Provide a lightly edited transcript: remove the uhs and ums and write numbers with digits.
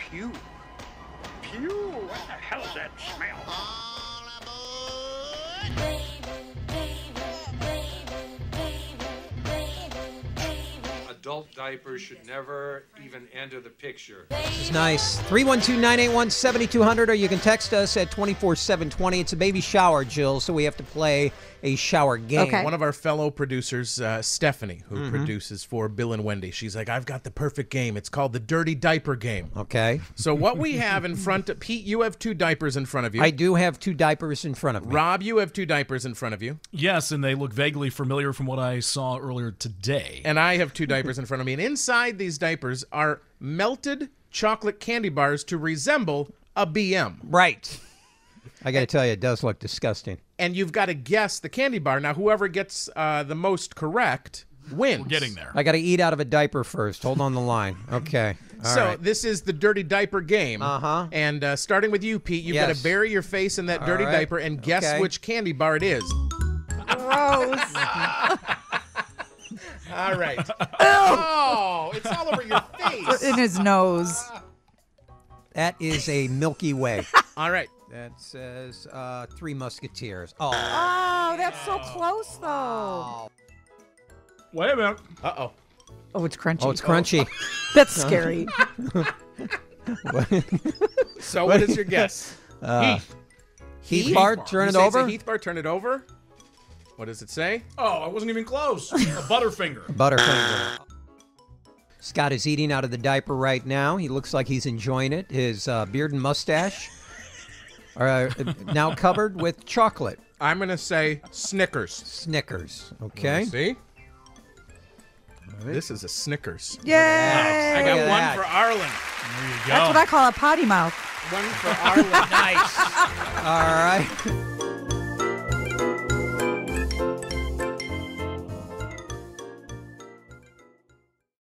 Phew. Phew, what the hell is that smell? Adult diapers should never even enter the picture. This is nice. 312-981-7200, or you can text us at 24720. It's a baby shower, Jill, so we have to play a shower game. Okay. One of our fellow producers, Stephanie, who produces for Bill and Wendy, she's like, I've got the perfect game. It's called the Dirty Diaper Game. Okay. So what we have in front of Pete, you have 2 diapers in front of you. I do have 2 diapers in front of me. Rob, you have 2 diapers in front of you. Yes, and they look vaguely familiar from what I saw earlier today. And I have 2 diapers in front of me. And inside these diapers are melted chocolate candy bars to resemble a BM. Right. I got to tell you, it does look disgusting. And you've got to guess the candy bar. Now, whoever gets the most correct wins. We're getting there. I got to eat out of a diaper first. Hold on the line. Okay. All right. This is the Dirty Diaper Game. Uh-huh. And starting with you, Pete, you've got to bury your face in that dirty diaper and guess which candy bar it is. Gross. All right. Oh, it's all over your face. In his nose. That is a Milky Way. All right. That says 3 Musketeers. Oh. Oh, that's so close, though. Wait a minute. Uh-oh. Oh, it's crunchy. Oh, it's crunchy. That's scary. So what is your guess? Heath bar, turn You it say it's over. a Heath bar, turn it over. What does it say? Oh, I wasn't even close. A Butterfinger. Butterfinger. Scott is eating out of the diaper right now. He looks like he's enjoying it. His beard and mustache are now covered with chocolate. I'm going to say Snickers. Snickers. Okay. See? This is a Snickers. Yay! I got Look at one that. for Arlen. There you go. That's what I call a potty mouth. One for Arlen. Nice. All right.